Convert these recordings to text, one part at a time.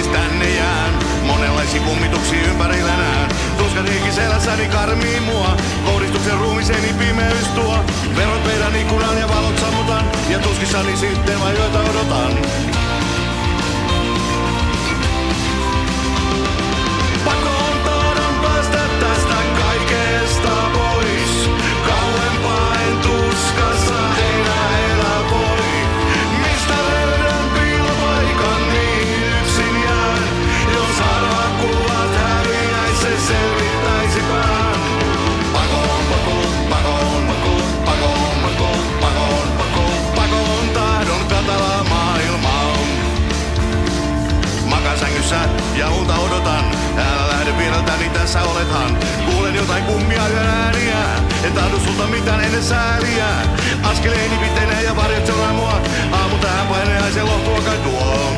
tänne jään. Monenlaisia kummituksia ympärillä näen. Tuskan henki selässäni karmii mua. Kohdistuksen ruumiseeni pimeys tuo. Verot meidän ikkunan ja valot sammutan. Ja tuskissani sitten vaan joita odotan. Pakoon tahdon päästä tästä kaikesta pois. Kauempaa en tuskassa enää elä voi. Mistä löydän piilopaikan niin yksin jään. Jos harvat kuvat häviäis se selvittäisi pään. Pakoon, pakoon, pakoon, pakoon, pakoon, pakoon, pakoon, pakoon, pakoon tahdon katalaa maailmaa. Makaan sängyssä ja unta odotan. Älä lähde pieneltäni, tässä olethan. Kuulen jotain kummia yön ääniä. En tahdo sulta mitään ennen sääliä. Askeleeni pitenee ja varjot seuraa mua. Aamu tähän paineaisen lohtua kai tuo.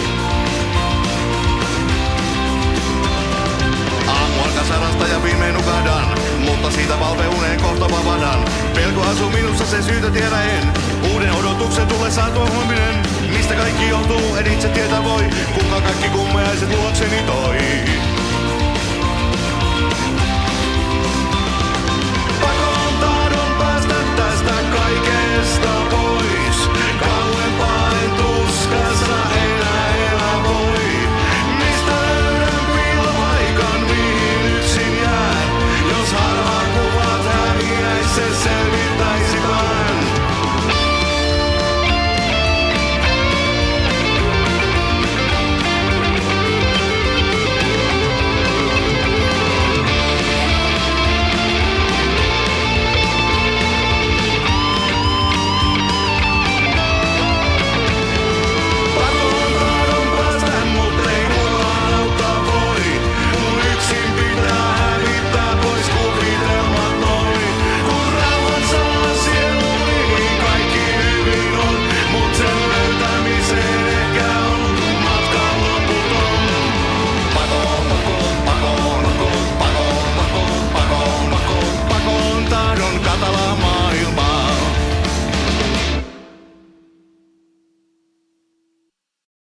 Aamu alkaa sarasta ja viimein nukahdan. Mutta siitä valveuneen kohta vavadan. Pelko asuu minussa, sen syytä tiedä en. Uuden odotuksen tullessaan tuo huominen. Mistä kaikki johtuu, en itse tietä voi. Kuka kaikki kummeaiset luokseni toi.